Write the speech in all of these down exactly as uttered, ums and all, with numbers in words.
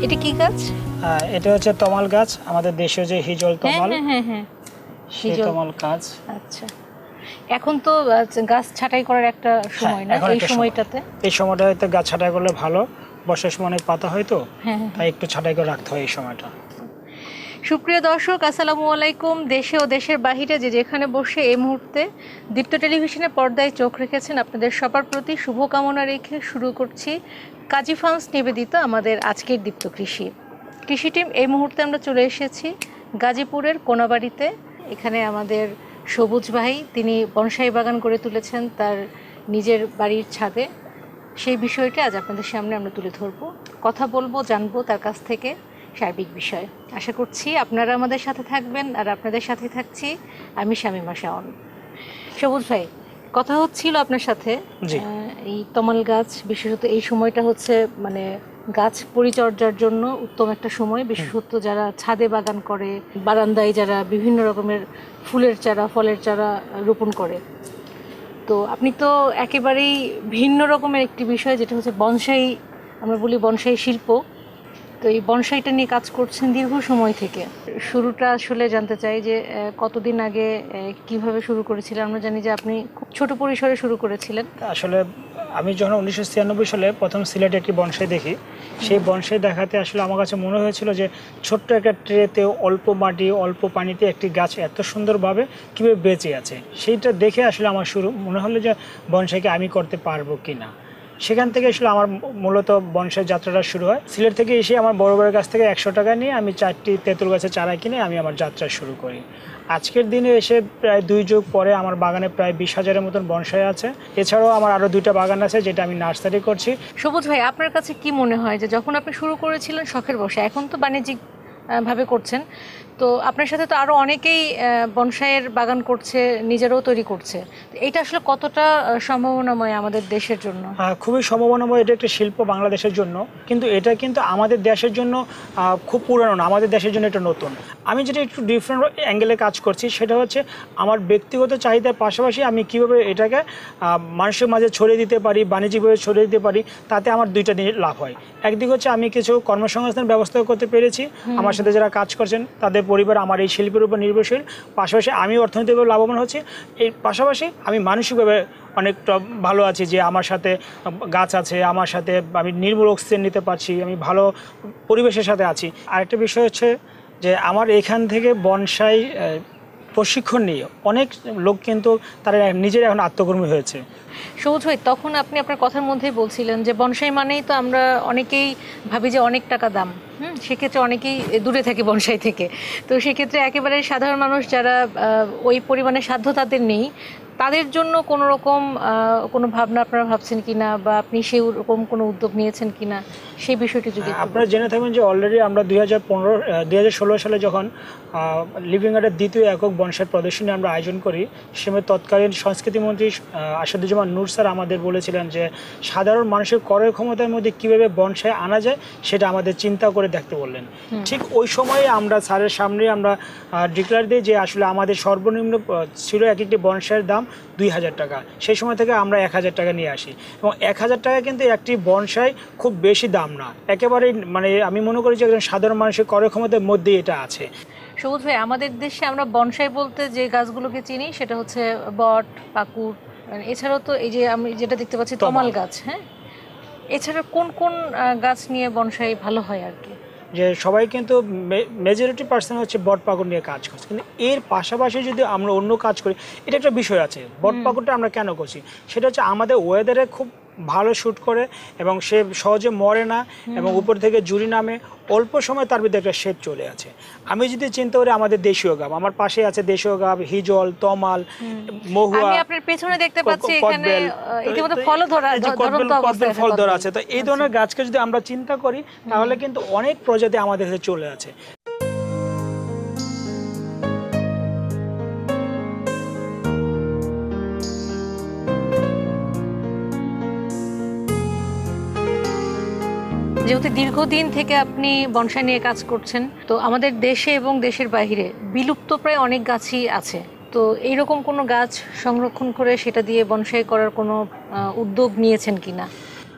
এটা কি গাছ? এটা হচ্ছে তমাল গাছ, আমাদের দেশে যে হিজল তমাল। হ্যাঁ হ্যাঁ হ্যাঁ, সেই তমাল গাছ। আচ্ছা, এখন তো গাছ ছাঁটাই করার একটা সময় না, এই সময়টাতে এই সময়টাতে গাছ ছাঁটাই করলে ভালো, বর্ষার সময় অনেক পাতা হয় তো, তাই একটু ছাঁটাই করে রাখতে হয় এই সময়টা। সুপ্রিয় দর্শক, আসসালামু আলাইকুম। দেশে ও দেশের বাহিরে যে যেখানে বসে এই মুহূর্তে দীপ্ত টেলিভিশনের পর্দায় চোখ রেখেছেন, আপনাদের সবার প্রতি শুভকামনা রেখে শুরু করছি কাজী ফার্মস নিবেদিত আমাদের আজকের দীপ্ত কৃষি কৃষি টিম। এই মুহূর্তে আমরা চলে এসেছি গাজীপুরের কোনাবাড়িতে। এখানে আমাদের সবুজ ভাই, তিনি বনসাই বাগান করে তুলেছেন তার নিজের বাড়ির ছাদে। সেই বিষয়টা আজ আপনাদের সামনে আমরা তুলে ধরবো, কথা বলবো, জানবো তার কাছ থেকে সার্বিক বিষয়। আশা করছি আপনারা আমাদের সাথে থাকবেন, আর আপনাদের সাথে থাকছি আমি শামীমা শাওন। সবুজ ভাই, কথা হচ্ছিল আপনার সাথে এই তমাল গাছ, বিশেষত এই সময়টা হচ্ছে মানে গাছ পরিচর্যার জন্য উত্তম একটা সময়, বিশেষত যারা ছাদে বাগান করে, বারান্দায় যারা বিভিন্ন রকমের ফুলের চারা, ফলের চারা রোপণ করে। তো আপনি তো একেবারেই ভিন্ন রকমের একটি বিষয়, যেটা হচ্ছে বনসাই, আমরা বলি বনসাই শিল্প। তো এই বনসাইটা নিয়ে কাজ করছেন দীর্ঘ সময় থেকে। শুরুটা আসলে জানতে চাই যে কতদিন আগে কিভাবে শুরু করেছিলেন? আমরা জানি যে আপনি খুব ছোট পরিসরে শুরু করেছিলেন। আসলে আমি যখন উনিশশো ছিয়ানব্বই সালে প্রথম সিলেটে একটি বনসাই দেখি, সেই বনসাই দেখাতে আসলে আমার কাছে মনে হয়েছিল যে ছোট্ট একটা ট্রেতে অল্প মাটি, অল্প পানিতে একটি গাছ এত সুন্দরভাবে কীভাবে বেঁচে আছে, সেইটা দেখে আসলে আমার শুরু মনে হলো যে বনসাইকে আমি করতে পারবো কি না। সেখান থেকে আসলে আমার মূলত বনসাই যাত্রাটা শুরু হয়। সিলেট থেকে এসে আমার বড় বড় কাছ থেকে একশো টাকা নিয়ে আমি চারটি তেঁতুল গাছের চারা কিনে আমি আমার যাত্রা শুরু করি। আজকের দিনে এসে প্রায় দুই যুগ পরে আমার বাগানে প্রায় বিশ হাজারের মতন বনসাই আছে। এছাড়াও আমার আরও দুইটা বাগান আছে যেটা আমি নার্সারি করছি। সবুজ ভাই, আপনার কাছে কি মনে হয় যে যখন আপনি শুরু করেছিলেন শখের বসে, এখন তো বাণিজ্যিক ভাবে করছেন, তো আপনার সাথে তো আরও অনেকেই বনসাইয়ের বাগান করছে, নিজেরাও তৈরি করছে, এটা আসলে কতটা সম্ভাবনাময় আমাদের দেশের জন্য? হ্যাঁ, খুবই সম্ভাবনাময়। এটা একটা শিল্প বাংলাদেশের জন্য, কিন্তু এটা কিন্তু আমাদের দেশের জন্য খুব পুরানো না, আমাদের দেশের জন্য এটা নতুন। আমি যেটা একটু ডিফারেন্ট অ্যাঙ্গেলে কাজ করছি, সেটা হচ্ছে আমার ব্যক্তিগত চাহিদার পাশাপাশি আমি কীভাবে এটাকে মানুষের মাঝে ছড়িয়ে দিতে পারি, বাণিজ্যিকভাবে ছড়িয়ে দিতে পারি, তাতে আমার দুইটা দিকে লাভ হয়। একদিকে হচ্ছে আমি কিছু কর্মসংস্থান ব্যবস্থা করতে পেরেছি, আমার সাথে যারা কাজ করছেন তাদের পরিবার আমার এই শিল্পের উপর নির্ভরশীল, পাশাপাশি আমি অর্থনৈতিকভাবে লাভবান হচ্ছি। এর পাশাপাশি আমি মানসিকভাবে অনেকটা ভালো আছি যে আমার সাথে গাছ আছে, আমার সাথে আমি নির্মল অক্সিজেন নিতে পারছি, আমি ভালো পরিবেশের সাথে আছি। আরেকটা বিষয় হচ্ছে যে আমার এখান থেকে বনসাই প্রশিক্ষণ নিয়ে অনেক লোক কিন্তু তারা নিজের এখন আত্মকর্মী হয়েছে। সবুজ ভাই, তখন আপনি আপনার কথার মধ্যেই বলছিলেন যে বনসাই মানেই তো আমরা অনেকেই ভাবি যে অনেক টাকা দাম, হুম, সেক্ষেত্রে অনেকেই দূরে থাকে বনসাই থেকে। তো সেক্ষেত্রে একেবারে সাধারণ মানুষ যারা ওই পরিমাণে সাধ্য তাদের নেই, তাদের জন্য কোনো রকম কোনো ভাবনা আপনারা ভাবছেন কিনা, বা আপনি সেই রকম কোনো উদ্যোগ নিয়েছেন কিনা, সেই বিষয়টি যদি আপনারা জেনে থাকবেন যে অলরেডি আমরা দুই হাজার পনেরো দুই হাজার ষোলো সালে যখন লিভিং আর্টের দ্বিতীয় একক বনসাই প্রদর্শনী আমরা আয়োজন করি, সেসময় তৎকালীন সংস্কৃতিমন্ত্রী আসাদুজ্জামান নূর স্যার আমাদের বলেছিলেন যে সাধারণ মানুষের ক্রয় ক্ষমতার মধ্যে কীভাবে বনসাই আনা যায় সেটা আমাদের চিন্তা করে দেখতে বললেন। ঠিক ওই সময়ে আমরা স্যারের সামনে আমরা ডিক্লেয়ার দিই যে আসলে আমাদের সর্বনিম্ন ছিল এক একটি বনসাইয়ের দাম দুই হাজার টাকা। সেই সময় থেকে আমরা এক হাজার টাকা নিয়ে আসি, এবং এক হাজার টাকা কিন্তু একটি বনসাই খুব বেশি দাম না, একেবারেই মানে আমি মনে করি যে একজন সাধারণ মানুষের ক্রয় ক্ষমতার মধ্যেই এটা আছে। সবুজ ভাই, আমাদের দেশে আমরা বনসাই বলতে যে গাছগুলোকে চিনি সেটা হচ্ছে বট, পাকুড়, এছাড়াও তো এই যে আমি যেটা দেখতে পাচ্ছি তমাল গাছ। হ্যাঁ, এছাড়া কোন কোন গাছ নিয়ে বনসাই ভালো হয় আর কি? যে সবাই কিন্তু মেজরিটি পার্সেন্ট হচ্ছে বট পাকুড় নিয়ে কাজ করছে, কিন্তু এর পাশাপাশি যদি আমরা অন্য কাজ করি, এটা একটা বিষয় আছে। বট পাকুড়টা আমরা কেন করছি, সেটা হচ্ছে আমাদের ওয়েদারে খুব ভালো শ্যুট করে, এবং সে সহজে মরে না, এবং উপর থেকে জুড়ি নামে, অল্প সময় তার ভিতরে একটা শেড চলে আছে। আমি যদি চিন্তা করি আমাদের দেশীয় গাব, আমার পাশে আছে দেশীয় গাব, হিজল, তমাল, মহুয়া, আমি আপনার পেছনে দেখতে পাচ্ছি এখানে ইতিমধ্যে ফল ধরা ফল ধরা আছে। তো এই ধরনের গাছকে যদি আমরা চিন্তা করি, তাহলে কিন্তু অনেক প্রজাতি আমাদের কাছে চলে আছে। যেহেতু দীর্ঘদিন থেকে আপনি বনসাই নিয়ে কাজ করছেন, তো আমাদের দেশে এবং দেশের বাইরে বিলুপ্ত প্রায় অনেক গাছই আছে, তো এইরকম কোনো গাছ সংরক্ষণ করে সেটা দিয়ে বনসাই করার কোনো উদ্যোগ নিয়েছেন কিনা?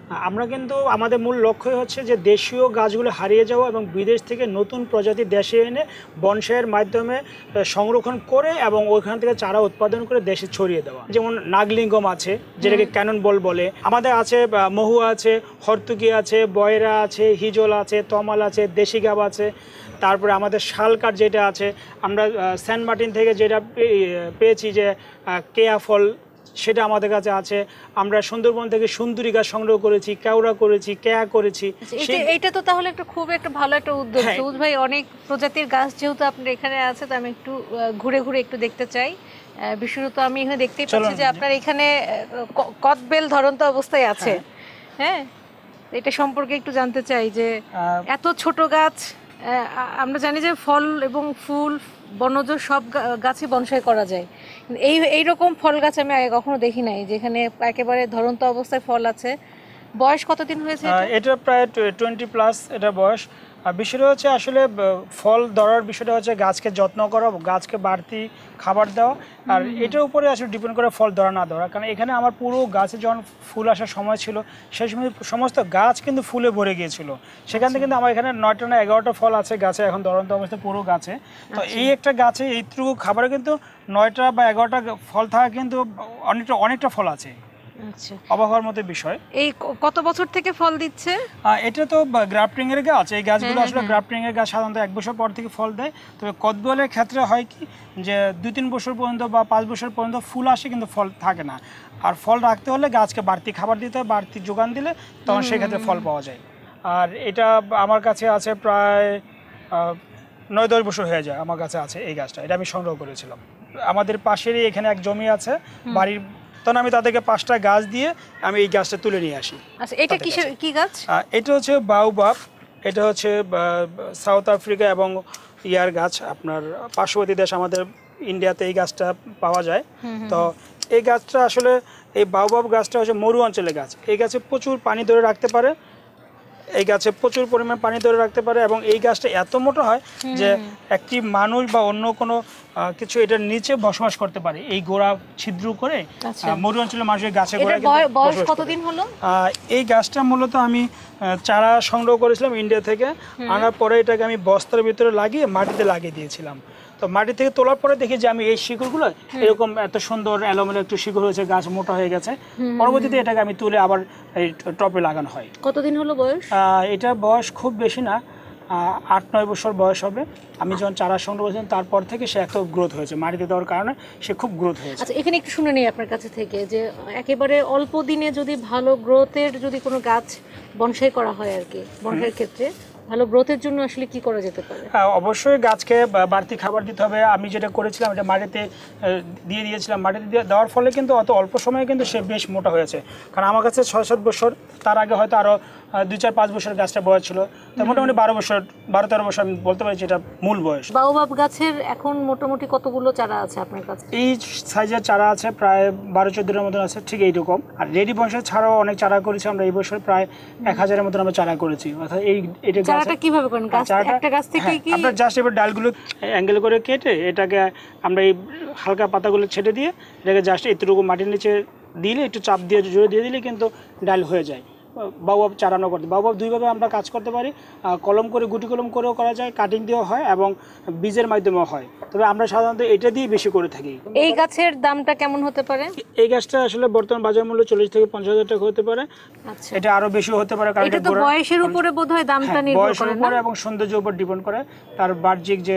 আমরা কিন্তু আমাদের মূল লক্ষ্যই হচ্ছে যে দেশীয় গাছগুলো হারিয়ে যাওয়া এবং বিদেশ থেকে নতুন প্রজাতি দেশে এনে বনসাইয়ের মাধ্যমে সংরক্ষণ করে এবং ওইখান থেকে চারা উৎপাদন করে দেশে ছড়িয়ে দেওয়া। যেমন নাগলিঙ্গম আছে, যেটাকে ক্যানন বল বলে, আমাদের আছে মহুয়া আছে, হরতুকি আছে, বয়রা আছে, হিজল আছে, তমাল আছে, দেশি গাব আছে, তারপরে আমাদের শালকাঠ যেটা আছে, আমরা সেন্ট মার্টিন থেকে যেটা পেয়েছি যে কেয়া ফল, সেটা আমাদের কাছে আছে। আমরা সুন্দরবন থেকে সুন্দরী গাছ সংগ্রহ করেছি, কেওড়া করেছি, কেয়া করেছি। এইটা তো তাহলে একটা খুব একটা ভালো একটা উদ্যোগ। সবুজ ভাই, অনেক প্রজাতির গাছ যেহেতু আপনার এখানে আছে, তো আমি একটু ঘুরে ঘুরে একটু দেখতে চাই। বিশেষত আমি এখানে দেখতেই পাচ্ছি যে আপনার এখানে কদবেল ধরন্ত অবস্থায় আছে। হ্যাঁ, এটা সম্পর্কে একটু জানতে চাই যে এত ছোট গাছ, আমরা জানি যে ফল এবং ফুল বনজ সব গাছই বনসাই করা যায়, এই এইরকম ফল গাছ আমি আগে কখনো দেখি নাই যেখানে একেবারে ধরন্ত অবস্থায় ফল আছে। বয়স কতদিন হয়েছে এটা? প্রায় টোয়েন্টি প্লাস এটা বয়স। আর বিষয়টা হচ্ছে আসলে ফল ধরার বিষয়টা হচ্ছে গাছকে যত্ন করা, গাছকে বাড়তি খাবার দেওয়া, আর এটার উপরে আসলে ডিপেন্ড করে ফল ধরা না ধরা। কারণ এখানে আমার পুরো গাছে যখন ফুল আসার সময় ছিল, সেই সময় সমস্ত গাছ কিন্তু ফুলে ভরে গিয়েছিল। সেখান থেকে কিন্তু আমার এখানে নয়টা না এগারোটা ফল আছে গাছে এখন ধরন্ত অবস্থায় পুরো গাছে। তো এই একটা গাছে এইটুকু খাবারে কিন্তু নয়টা বা এগারোটা ফল থাকা কিন্তু অনেকটা অনেকটা ফল আছে। আচ্ছা, অবাক হওয়ার মতো বিষয়। এই কত বছর থেকে ফল দিচ্ছে? এটা তো গ্রাফটিং এর গাছ। এই গাছগুলো আসলে গ্রাফটিং এর গাছ সাধারণত এক বছর পর থেকে ফল দেয়। তবে কদবেলের ক্ষেত্রে হয় কি যে দুই তিন বছর পর্যন্ত বা পাঁচ বছর পর্যন্ত ফুল আসে কিন্তু ফল থাকে না। আর ফল রাখতে হলে গাছকে বাড়তি খাবার দিতে হয়, বাড়তি যোগান দিলে তখন সেক্ষেত্রে ফল পাওয়া যায়। আর এটা আমার কাছে আছে প্রায় নয় দশ বছর হয়ে যায় আমার কাছে আছে এই গাছটা। এটা আমি সংগ্রহ করেছিলাম। আমাদের পাশেরই এখানে এক জমি আছে বাড়ির, তখন আমি তাদেরকে পাঁচটা গাছ দিয়ে আমি এই গাছটা তুলে নিয়ে আসি। আচ্ছা, এটা কিসের কি গাছ? এটা হচ্ছে বাউবাব। এটা হচ্ছে সাউথ আফ্রিকা এবং ইয়ার গাছ, আপনার পার্শ্ববর্তী দেশ আমাদের ইন্ডিয়াতে এই গাছটা পাওয়া যায়। তো এই গাছটা আসলে এই বাউবাব গাছটা হচ্ছে মরু অঞ্চলের গাছ। এই গাছে প্রচুর পানি ধরে রাখতে পারে, এই গাছে প্রচুর পরিমাণ পানি ধরে রাখতে পারে এবং এই গাছটা এত মোটা হয় যে একটি মানুষ বা অন্য কোনো কিছু এটার নিচে বসবাস করতে পারে। এই গোড়া ছিদ্র করে মরু অঞ্চলের মানুষের গাছে গোড়ায় বয়স কতদিন হলো? এই গাছটা মূলত আমি চারা সংগ্রহ করেছিলাম ইন্ডিয়া থেকে, আনার পরে এটাকে আমি বস্তার ভিতরে লাগিয়ে মাটিতে লাগিয়ে দিয়েছিলাম। তো মাটি থেকে তোলার পরে দেখি যে আমি এই শিকড়গুলো এরকম এত সুন্দর এলোমেলো একটু শিকড় হয়েছে, গাছ মোটা হয়ে গেছে। পরবর্তীতে এটাকে আমি তুলে আবার এই টপে লাগানো হয়। কতদিন হলো বয়স? এটা বয়স খুব বেশি না, আট নয় বছর বয়স হবে। আমি যখন চারা সংগ্রহ করেছিলাম তারপর থেকে সে এত গ্রোথ হয়েছে, মাটিতে দেওয়ার কারণে সে খুব গ্রোথ হয়েছে। আচ্ছা, এখানে একটু শুনে নিই আপনার কাছে থেকে যে একেবারে অল্প দিনে যদি ভালো গ্রোথের যদি কোনো গাছ বনসাই করা হয় আর কি, বনসাইয়ের ক্ষেত্রে ভালো গ্রোথের জন্য আসলে কি করা যেতে পারে? হ্যাঁ, অবশ্যই গাছকে বাড়তি খাবার দিতে হবে। আমি যেটা করেছিলাম এটা মাটিতে দিয়ে দিয়েছিলাম, মাটিতে দেওয়ার ফলে কিন্তু অত অল্প সময়ে কিন্তু সে বেশ মোটা হয়েছে। কারণ আমার কাছে ছয় সাত বছর, তার আগে হয়তো আরও দুই চার পাঁচ বছর গাছটা বয়স ছিল, তো মোটামুটি বারো বছর বারো তেরো বছর আমি বলতে পারি যেটা মূল বয়স। বাউবাব গাছের এখন মোটামুটি কতগুলো চারা আছে আপনার কাছে? এই সাইজের চারা আছে প্রায় বারো চোদ্দোর মতন আছে, ঠিক এইরকম। আর রেডি বংশের ছাড়াও অনেক চারা করেছি আমরা এই বছর, প্রায় এক হাজারের মতন আমরা চারা করেছি। অর্থাৎ এই এটা চারাটা কিভাবে করেন? একটা গাছ থেকে কি আমরা জাস্ট এবার ডালগুলো অ্যাঙ্গেল করে কেটে এটাকে আমরা এই হালকা পাতাগুলো ছেটে দিয়ে এটাকে জাস্ট এতটুকু মাটির নিচে দিলে, একটু চাপ দিয়ে জোরে দিয়ে দিলে কিন্তু ডাল হয়ে যায়। বাউবাব চারানো করতে বাউবাব দুইভাবে আমরা কাজ করতে পারি, কলম করে গুটি কলম করেও করা যায়, কাটিং দিয়েও হয় এবং বীজের মাধ্যমেও হয়। তবে আমরা সাধারণত এটা দিয়ে বেশি করে থাকি। এই গাছের দামটা কেমন হতে পারে? এই গাছটা আসলে বর্তমান বাজার মূল্য চল্লিশ থেকে পঞ্চাশ হাজার টাকা হতে পারে। আচ্ছা, এটা আরো বেশি হতে পারে কারণ এটা তো বয়সের উপরে বোধহয় দামটা নির্ভর করে না, এবং সৌন্দর্যের উপর ডিপেন্ড করে, তার বাহ্যিক যে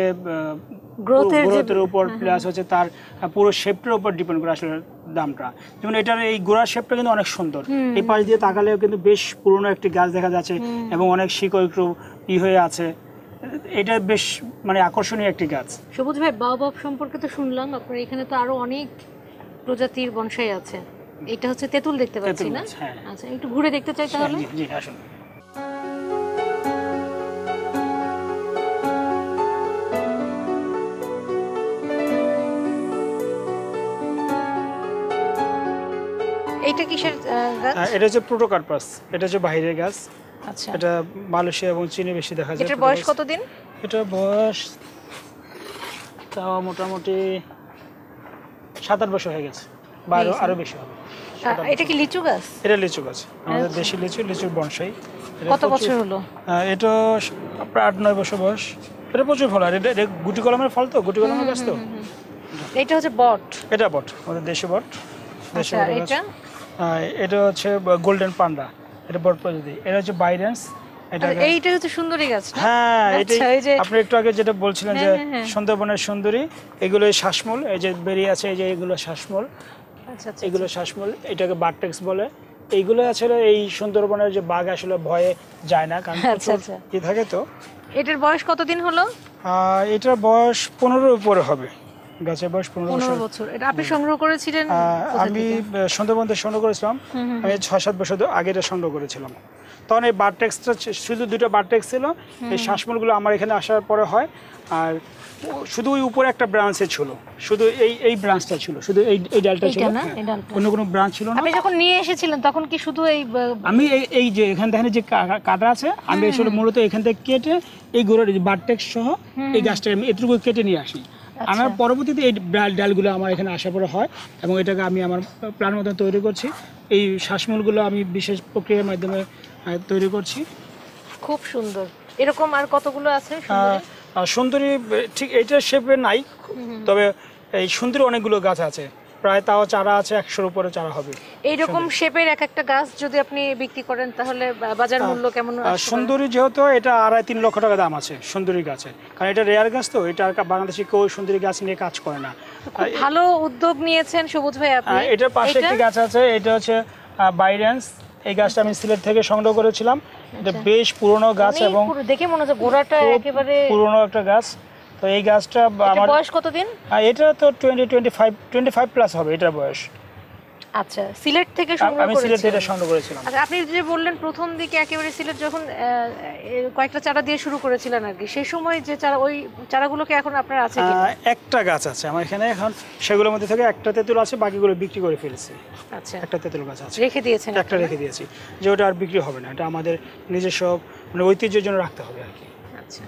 গ্রোথের উপর প্লাস হচ্ছে তার পুরো শেপটার উপর ডিপেন্ড করে আসলে দামটা। যেমন এটার এই গোড়ার শেপটা কিন্তু অনেক সুন্দর, এই পাশ দিয়ে তাকালেও কিন্তু বেশ পুরনো একটি গাছ দেখা যাচ্ছে এবং অনেক শিকড় একটু ই হয়ে আছে। এটা বেশ মানে আকর্ষণীয় একটি গাছ। সবুজ ভাই, বাউবাব সম্পর্কে তো শুনলাম, আপনার এখানে তো আরো অনেক প্রজাতির বনসাই আছে। এটা হচ্ছে তেঁতুল দেখতে পাচ্ছি না? আচ্ছা, একটু ঘুরে দেখতে চাই তাহলে। জি আসুন। এটা কিসের গাছ? এটা হচ্ছে প্রোটোকার্পাস, এটা হচ্ছে বাইরের গাছ। আচ্ছা, এটা মালয়েশিয়া এবং চীনে বেশি দেখা যায়। এটার বয়স কতদিন? এটা বয়স তাও মোটামুটি সাত আট বছর হয়ে গেছে, বা আরো বেশি হবে। এটা কি লিচু গাছ? এটা লিচু গাছ, আমাদের দেশি লিচু, লিচুর বনসাই। কত বছর হলো? এটা প্রায় আট নয় বছর বয়স। এটা প্রচুর ফল, আর এটা গুটি কলমের ফল, তো গুটি কলমের গাছ। তো এটা হচ্ছে বট? এটা বট, আমাদের দেশি বট। দেশি বট। এটা এটা হচ্ছে গোল্ডেন পান্ডা, এটা বট প্রজাতি। এটা হচ্ছে বাইরেন্স। এটা এইটা হচ্ছে সুন্দরী গাছ না? হ্যাঁ, এটা আপনি একটু আগে যেটা বলছিলেন যে সুন্দরবনের সুন্দরী, এগুলো শ্বাসমূল, এই যে বেরিয়ে আছে, এই যে এগুলো শ্বাসমূল। আচ্ছা আচ্ছা, এগুলো শ্বাসমূল, এটাকে বারটেক্স বলে। এইগুলো আসলে এই সুন্দরবনের যে বাঘ আসলে ভয়ে যায় না, কারণ কি থাকে। তো এটার বয়স কতদিন হলো? এটার বয়স পনেরোর উপরে হবে, গাছের বয়স পনেরো বছর। এটা আপনি সংগ্রহ করেছিলেন? আমি সুন্দরবন থেকে সংগ্রহ করেছিলাম, আমি ছয় সাত বছর আগে এটা সংগ্রহ করেছিলাম। তখন এই বারটেক্সটা শুধু দুটো বারটেক্স ছিল। এই শ্বাসমূলগুলো আমার এখানে আসার পরে হয়, আর শুধু ওই উপরে একটা ব্রাঞ্চে ছিল, শুধু এই এই ব্রাঞ্চটা ছিল, শুধু এই এই ডালটা ছিল, অন্য কোনো ব্রাঞ্চ ছিল না। আপনি যখন নিয়ে এসেছিলেন তখন কি শুধু এই? আমি এই এই যে এখানে দেখেন যে কাটা আছে, আমি আসলে মূলত এখান থেকে কেটে এই গোড়ার বারটেক্স সহ এই গাছটা আমি এতটুকু কেটে নিয়ে আসি। আমার পরবর্তীতে এই ডালগুলো আমার এখানে আসার পরে হয়, এবং এটাকে আমি আমার প্ল্যান মতো তৈরি করছি। এই শ্বাসমূলগুলো আমি বিশেষ প্রক্রিয়ার মাধ্যমে তৈরি করছি। খুব সুন্দর। এরকম আর কতগুলো আছে সুন্দরী? ঠিক এইটার শেপে নাই, তবে এই সুন্দরী অনেকগুলো গাছ আছে, প্রায় তাও চারা আছে একশোর উপরে চারা হবে। এইরকম শেপের এক একটা গাছ যদি আপনি বিক্রি করেন তাহলে বাজার মূল্য কেমন? সুন্দরী যেহেতু এটা আড়াই তিন লক্ষ টাকা দাম আছে সুন্দরী গাছে, কারণ এটা রেয়ার গাছ, তো এটা আর বাংলাদেশে কেউ সুন্দরী গাছ নিয়ে কাজ করে না। ভালো উদ্যোগ নিয়েছেন সবুজ ভাই আপনি। এটার পাশে একটি গাছ আছে, এটা হচ্ছে বাইরেন্স। এই গাছটা আমি সিলেট থেকে সংগ্রহ করেছিলাম। এটা বেশ পুরনো গাছ, এবং দেখে মনে হচ্ছে গোড়াটা একেবারে পুরনো একটা গাছ। তো এই গাছটা আমার বয়স কতদিন? এটা তো twenty twenty five twenty five plus হবে এটার বয়স। আচ্ছা, সিলেট থেকে সংগ্রহ করেছেন? আমি সিলেট থেকে সংগ্রহ করেছিলাম। আচ্ছা, আপনি যে বললেন প্রথম দিকে একেবারে সিলেট যখন কয়েকটা চারা দিয়ে শুরু করেছিলেন আর কি, সেই সময় যে চারা, ওই চারাগুলোকে এখন আপনার আছে কি? একটা গাছ আছে আমার এখানে এখন, সেগুলোর মধ্যে থেকে একটা তেঁতুল আছে, বাকিগুলো বিক্রি করে ফেলেছি। আচ্ছা, একটা তেঁতুল গাছ আছে, রেখে দিয়েছেন? একটা রেখে দিয়েছি, যে ওটা আর বিক্রি হবে না, এটা আমাদের নিজস্ব মানে ঐতিহ্যের জন্য রাখতে হবে আর কি। আচ্ছা,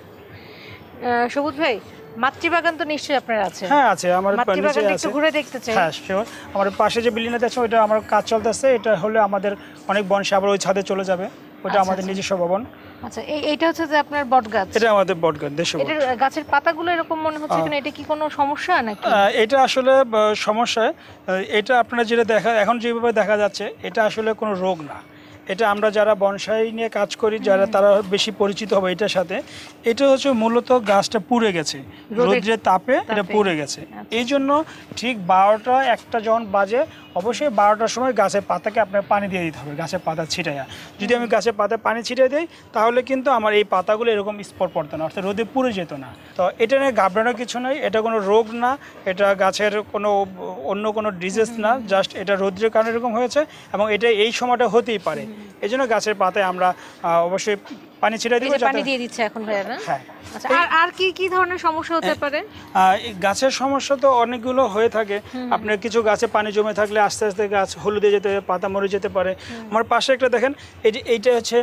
সবুজ ভাই, মাতৃবাগান তো নিশ্চয়ই আপনার আছে? হ্যাঁ আছে, আমার মাতৃবাগানটা একটু ঘুরে দেখতে চাই। হ্যাঁ শিওর। আমার পাশে যে বিল্ডিংটা আছে ওটা আমার কাজ চলতেছে, এটা হলে আমাদের অনেক বনসাই আবার ওই ছাদে চলে যাবে, ওটা আমাদের নিজস্ব ভবন। আচ্ছা, এই এইটা হচ্ছে যে আপনার বট গাছ? এটা আমাদের বট গাছ, দেশীয় বট। এটার গাছের পাতাগুলো এরকম মনে হচ্ছে কেন? এটা কি কোনো সমস্যা নাকি? এটা আসলে সমস্যা, এটা আপনারা যেটা দেখা এখন যেভাবে দেখা যাচ্ছে, এটা আসলে কোনো রোগ না। এটা আমরা যারা বনসাই নিয়ে কাজ করি, যারা তারা বেশি পরিচিত হবে এটার সাথে। এটা হচ্ছে মূলত গাছটা পুড়ে গেছে, রোদ্রের তাপে এটা পুড়ে গেছে। এই জন্য ঠিক বারোটা একটা যখন বাজে, অবশ্যই বারোটার সময় গাছের পাতাকে আপনার পানি দিয়ে দিতে হবে, গাছের পাতা ছিটাইয়া। যদি আমি গাছের পাতায় পানি ছিটিয়ে দিই, তাহলে কিন্তু আমার এই পাতাগুলো এরকম স্পট পড়তো না, অর্থাৎ রোদে পুড়ে যেত না। তো এটা নিয়ে ঘাবড়ানোর কিছু নয়, এটা কোনো রোগ না, এটা গাছের কোনো অন্য কোনো ডিজিজ না, জাস্ট এটা রোদ্রের কারণে এরকম হয়েছে, এবং এটা এই সময়টা হতেই পারে। এই জন্য গাছের পাতায় আমরা অবশ্যই পানি ছিটিয়ে দিব। পানি দিয়ে দিচ্ছে এখন ভাইয়া না? হ্যাঁ। আচ্ছা, আর আর কি কি ধরনের সমস্যা হতে পারে? গাছের সমস্যা তো অনেকগুলো হয়ে থাকে। আপনার কিছু গাছে পানি জমে থাকলে আস্তে আস্তে গাছ হলুদে যেতে পারে, পাতা মরে যেতে পারে। আমার পাশে একটা দেখেন, এটি এইটা হচ্ছে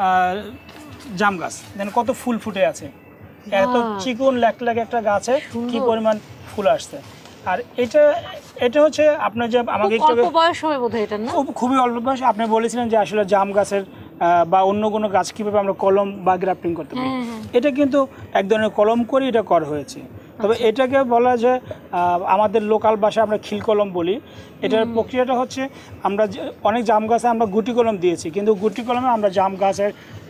জাম গাছ, দেখেন কত ফুল ফুটে আছে, এত চিকন ল্যাক ল্যাক একটা গাছে কি পরিমাণ ফুল আসছে। আর এটা এটা হচ্ছে আপনার যে আমাকে একটু অল্প বয়স হবে বোধহয় এটা না? খুবই অল্প বয়স। আপনি বলেছিলেন যে আসলে জাম গাছের বা অন্য কোনো গাছ কীভাবে আমরা কলম বা গ্রাফটিং করতে পারি, এটা কিন্তু এক ধরনের কলম করে এটা করা হয়েছে। তবে এটাকে বলা যায় আমাদের লোকাল ভাষায় আমরা খিল কলম বলি। এটার প্রক্রিয়াটা হচ্ছে, আমরা অনেক জাম গাছে আমরা গুটি কলম দিয়েছি, কিন্তু গুটি কলমে আমরা জাম গাছের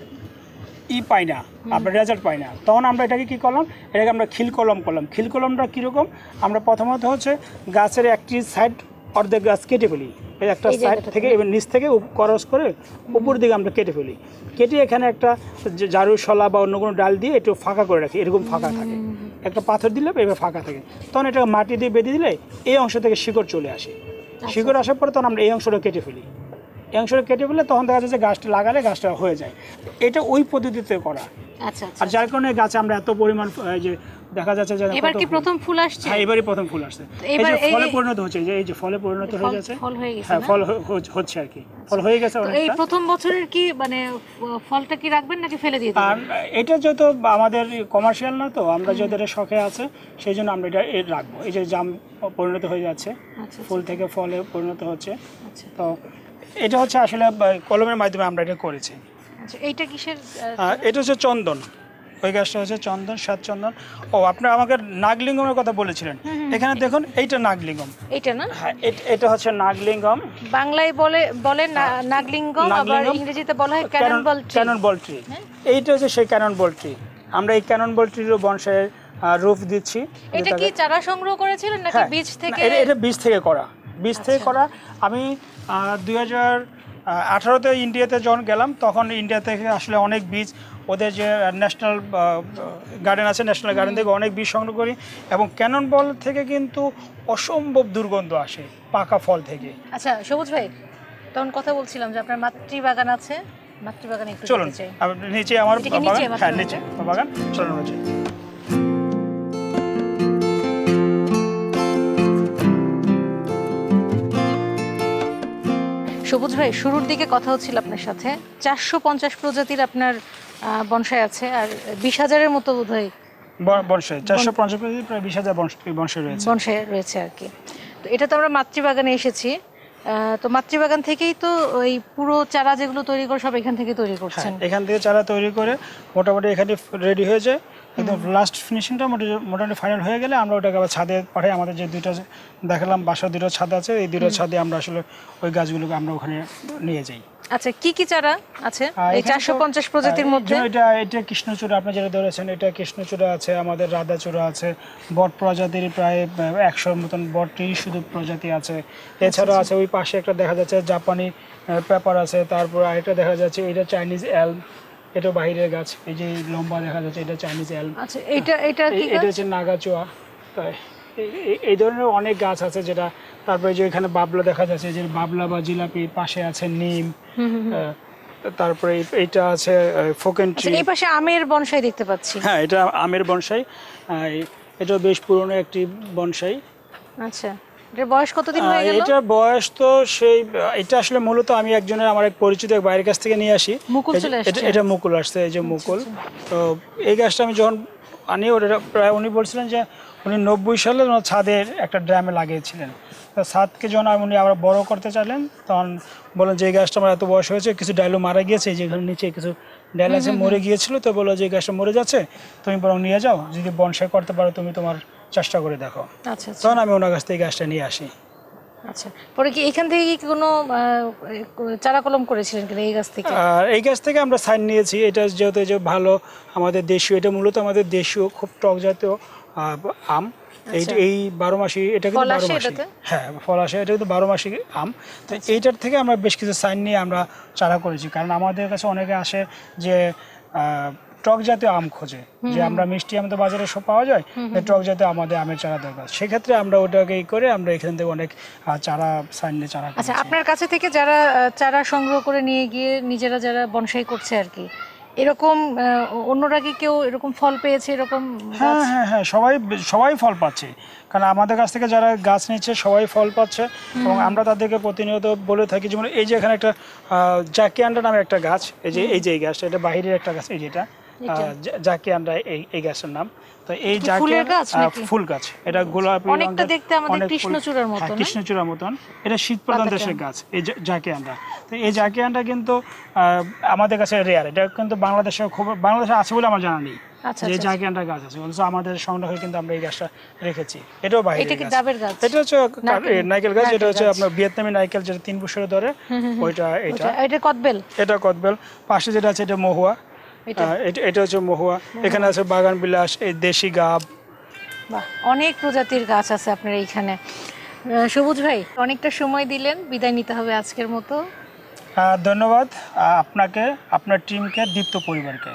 ই পাই না, আমরা রেজাল্ট পাই না। তখন আমরা এটাকে কী করলাম, এটাকে আমরা খিল কলম করলাম। খিল কলমটা কীরকম, আমরা প্রথমত হচ্ছে গাছের একটি সাইড অর্ধেক গাছ কেটে ফেলি, একটা সাইড থেকে এবার নিচ থেকে ক্রস করে উপর দিকে আমরা কেটে ফেলি। কেটে এখানে একটা ঝাড়ু শলা বা অন্য কোনো ডাল দিয়ে একটু ফাঁকা করে রাখি, এরকম ফাঁকা থাকে, একটা পাথর দিলে এবার ফাঁকা থাকে। তখন এটা মাটি দিয়ে বেঁধে দিলে এই অংশ থেকে শিকড় চলে আসে। শিকড় আসার পরে তখন আমরা এই অংশটা কেটে ফেলি। এই অংশটা কেটে ফেলে তখন দেখা যাচ্ছে গাছটা লাগালে গাছটা হয়ে যায়। এটা ওই পদ্ধতিতে করা। আচ্ছা, আর যার কারণে গাছে আমরা এত পরিমাণ যে দেখা যাচ্ছে যে এবার কি প্রথম ফুল আসছে? হ্যাঁ এবারই প্রথম ফুল আসছে, এই যে ফলে পরিণত হচ্ছে, এই যে এই যে ফলে পরিণত হয়ে যাচ্ছে, ফল হয়ে গেছে, হ্যাঁ ফল হচ্ছে আর কি, ফল হয়ে গেছে অনেকটা। এই প্রথম বছরের কি মানে ফলটা কি রাখবেন নাকি ফেলে দিয়ে দেবেন? এটা যেহেতু আমাদের কমার্শিয়াল না, তো আমরা যেহেতু এটা শখে আছে সেই জন্য আমরা এটা রাখবো। এই যে জাম পরিণত হয়ে যাচ্ছে, ফুল থেকে ফলে পরিণত হচ্ছে, তো এটা হচ্ছে আসলে কলমের মাধ্যমে আমরা এটা করেছি। আচ্ছা, এইটা কিসের? এটা হচ্ছে চন্দন, ওই গাছটা হচ্ছে চন্দন, সাত চন্দন। ও আপনি আমাকে নাগলিঙ্গমের কথা বলেছিলেন, এখানে দেখুন এইটা নাগলিঙ্গম, এইটা না? হ্যাঁ এটা হচ্ছে নাগলিঙ্গম, বাংলায় বলে বলে নাগলিঙ্গম, আবার ইংরেজিতে বলা হয় cannon ball tree. Cannon ball tree, এইটা হচ্ছে সেই ক্যানন বল ট্রি। আমরা এই ক্যানন বল ট্রির বংশের রূপ দিচ্ছি। এটা কি চারা সংগ্রহ করেছিলেন নাকি বীজ থেকে? এটা বীজ থেকে করা, বীজ থেকে করা। আমি দুই হাজার আঠারোতে ইন্ডিয়াতে যখন গেলাম, তখন ইন্ডিয়া থেকে আসলে অনেক বীজ, ওদের যে ন্যাশনাল গার্ডেন আছে, ন্যাশনাল গার্ডেন থেকে অনেক বীজ সংগ্রহ করি, এবং ক্যানন বল থেকে কিন্তু অসম্ভব দুর্গন্ধ আসে পাকা ফল থেকে। আচ্ছা সবুজ ভাই, তখন কথা বলছিলাম যে আপনার মাতৃবাগান আছে, মাতৃবাগানে একটু চলুন, যেতে চাই। নিচে আমার বাগান, হ্যাঁ নিচে বাগান, চলুন নিচে। সবুজ ভাই, শুরুর দিকে কথা হচ্ছিল আপনার সাথে, চারশো পঞ্চাশ প্রজাতির আপনার বনসাই আছে, আর বিশ হাজারের মতো বোধহয় বনসাই, চারশো পঞ্চাশ প্রজাতির প্রায় বিশ হাজার বনসাই রয়েছে, বনসাই রয়েছে আর কি। তো এটা তো আমরা মাতৃবাগানে এসেছি, তো মাতৃবাগান থেকেই তো ওই পুরো চারা যেগুলো তৈরি করে সব এখান থেকে তৈরি করছেন? এখান থেকে চারা তৈরি করে মোটামুটি এখানে রেডি হয়ে যায়, একদম লাস্ট ফিনিশিংটা মোটামুটি ফাইনাল হয়ে গেলে আমরা ওটাকে আবার ছাদে পাঠাই। আমাদের যে দুইটা দেখালাম বাসার দুটো ছাদ আছে, এই দুটো ছাদে আমরা আসলে ওই গাছগুলোকে আমরা ওখানে নিয়ে যাই। আচ্ছা, কি কি চারা আছে এই চারশো পঞ্চাশ প্রজাতির মধ্যে? এটা এটা কৃষ্ণচূড়া, আপনি যেটা ধরেছেন, এটা কৃষ্ণচূড়া আছে, আমাদের রাধাচূড়া আছে, বট প্রজাতির প্রায় একশোর মতন বটই শুধু প্রজাতি আছে। এছাড়াও আছে ওই পাশে একটা দেখা যাচ্ছে জাপানি পেপার আছে, তারপর আরেকটা দেখা যাচ্ছে এটা চাইনিজ এলম, এটা বাইরের গাছ, এই যে লম্বা দেখা যাচ্ছে এটা চাইনিজ এলম। আচ্ছা, এটা এটা কি? এটা হচ্ছে নাগাচোয়া। তাই এই ধরনের অনেক গাছ আছে যেটা। তারপরে যে এখানে বাবলা দেখা যাচ্ছে, যে বাবলা বা জিলাপি, পাশে আছে নিম, তারপরে এইটা আছে ফোকেন ট্রি। এই পাশে আমের বনসাই দেখতে পাচ্ছি। হ্যাঁ, এটা আমের বনসাই, এটা বেশ পুরনো একটি বনসাই। আচ্ছা, এর বয়স কতদিন হয়ে গেল? এটা বয়স তো সেই, এটা আসলে মূলত আমি একজনের আমার এক পরিচিত এক বাইরের কাছ থেকে নিয়ে আসি। মুকুল চলে আসছে? এটা মুকুল আসছে, এই যে মুকুল। তো এই গাছটা আমি যখন আনি, ওটা প্রায় উনি বলছিলেন যে উনি নব্বই সালে ছাদের একটা ড্রামে লাগিয়েছিলেন। তো ছাদকে যখন উনি আবার বড় করতে চাইলেন, তখন বলেন যে এই গাছটা আমার এত বয়স হয়েছে, কিছু ডাইলও মারা গিয়েছে, এই যে এখানে নিচে কিছু ডাইল আছে মরে গিয়েছিল, তো বলো যে এই গাছটা মরে যাচ্ছে, তুমি বরং নিয়ে যাও, যদি বনসাই করতে পারো তুমি তোমার চেষ্টা করে দেখো। আচ্ছা, তখন আমি ওনার কাছ থেকে গাছটা নিয়ে আসি। আচ্ছা, পরে কি এখান থেকে কি কোনো চারা কলম করেছিলেন কিনা এই গাছ থেকে? আর এই গাছ থেকে আমরা সাইন নিয়েছি, এটা যেহেতু যে ভালো আমাদের দেশীয়, এটা মূলত আমাদের দেশীয় খুব টক জাতীয় আম। এই এই বারো মাসি, এটা কিন্তু বারো মাসি, হ্যাঁ ফল আসে, এটা কিন্তু বারো মাসি আম। তো এইটার থেকে আমরা বেশ কিছু সাইন নিয়ে আমরা চারা করেছি, কারণ আমাদের কাছে অনেকে আসে যে টক জাতীয় আম খোঁজে, যে আমরা মিষ্টি আম তো বাজারে সব পাওয়া যায়, টক জাতীয় আমাদের আমের চারা দরকার। সেক্ষেত্রে আমরা ওটাকে এই করে আমরা এখান থেকে অনেক চারা সাইন নিয়ে চারা। আচ্ছা, আপনার কাছে থেকে যারা চারা সংগ্রহ করে নিয়ে গিয়ে নিজেরা যারা বনসাই করছে আর কি, এরকম অন্যরা কি কেউ এরকম ফল পেয়েছে এরকম? হ্যাঁ হ্যাঁ হ্যাঁ সবাই সবাই ফল পাচ্ছে, কারণ আমাদের কাছ থেকে যারা গাছ নিচ্ছে সবাই ফল পাচ্ছে, এবং আমরা তাদেরকে প্রতিনিয়ত বলে থাকি। যেমন এই যে এখানে একটা জাকিয়ান্ডা নামের একটা গাছ, এই যে এই যে এই গাছটা, এটা বাইরের একটা গাছ, এই যেটা জাকিয়ান্ডা, এই এই গাছের নাম। তো এই জাকিয়ান্ডা ফুল গাছ, এটা গোলাপি, অনেকটা দেখতে আমাদের কৃষ্ণচূড়ার মতন, কৃষ্ণচূড়ার মতন। এটা শীত প্রধান দেশের গাছ, এই জাকিয়ান্ডা। তো এই জাকিয়ান্ডা কিন্তু আমাদের কাছে রেয়ার, এটা কিন্তু বাংলাদেশে খুব, বাংলাদেশে আছে বলে আমার জানা নেই যে জাকিয়ান্ডা গাছ আছে, অথচ আমাদের সংগ্রহে কিন্তু আমরা এই গাছটা রেখেছি। এটাও বাইরের গাছ, এটা হচ্ছে নাইকেল গাছ, এটা হচ্ছে আপনার ভিয়েতনামি নাইকেল, যেটা তিন বছরে ধরে, ওইটা। এটা এটা কদবেল, এটা কদবেল। পাশে যেটা আছে এটা মহুয়া, এটা হচ্ছে মহুয়া। এখানে আছে বাগান বিলাস, এই দেশি গাব, অনেক প্রজাতির গাছ আছে আপনার এইখানে। সবুজ ভাই, অনেকটা সময় দিলেন, বিদায় নিতে হবে আজকের মতো। ধন্যবাদ আপনাকে, আপনার টিমকে, দীপ্ত পরিবারকে।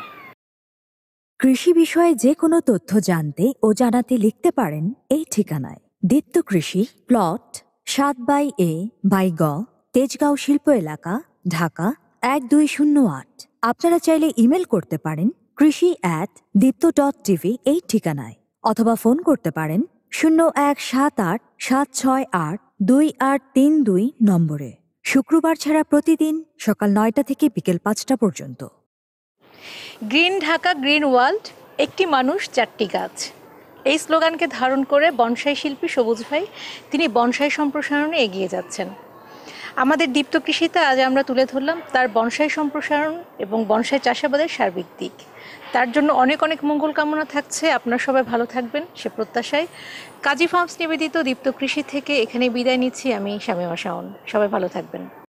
কৃষি বিষয়ে যে কোনো তথ্য জানতে ও জানাতে লিখতে পারেন এই ঠিকানায়। দীপ্ত কৃষি, প্লট সাত বাই এ বাই গ, তেজগাঁও শিল্প এলাকা, ঢাকা এক দুই শূন্য আট। আপনারা চাইলে ইমেল করতে পারেন কৃষি অ্যাট দীপ্ত ডট টিভি এই ঠিকানায়। অথবা ফোন করতে পারেন শূন্য এক সাত আট সাত ছয় আট দুই আট তিন দুই নম্বরে, শুক্রবার ছাড়া প্রতিদিন সকাল নয়টা থেকে বিকেল পাঁচটা পর্যন্ত। গ্রিন ঢাকা গ্রিন ওয়ার্ল্ড, একটি মানুষ চারটি গাছ, এই স্লোগানকে ধারণ করে বনসাই শিল্পী সবুজ ভাই তিনি বনসাই সম্প্রসারণে এগিয়ে যাচ্ছেন। আমাদের দীপ্ত কৃষিতে আজ আমরা তুলে ধরলাম তার বনসাই সম্প্রসারণ এবং বনসাই চাষাবাদের সার্বিক দিক। তার জন্য অনেক অনেক মঙ্গল কামনা থাকছে। আপনারা সবাই ভালো থাকবেন সে প্রত্যাশায় কাজী ফার্মস নিবেদিত দীপ্ত কৃষি থেকে এখানে বিদায় নিচ্ছি আমি শামীমা শাওন। সবাই ভালো থাকবেন।